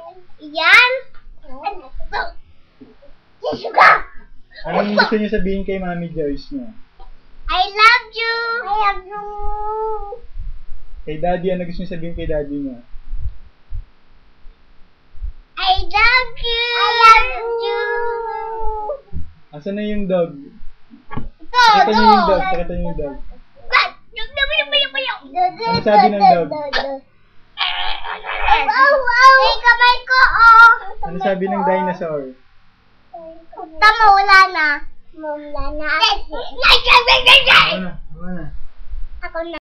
Yan. Anong gusto niyo sabihin kay Mami Joyce niyo? I love you. I love you. Kay Daddy, ano gusto niyo sabihin kay Daddy niyo? I love you. I love you. Asan na yung dog? Ito, Pakita niyo yung dog. Pakita niyo yung dog. Ano sabi ng dog? May kamay ko, oh. Ano sabi ng dinosaur? Tama, wala na. Wala na. Ako na. Ako na.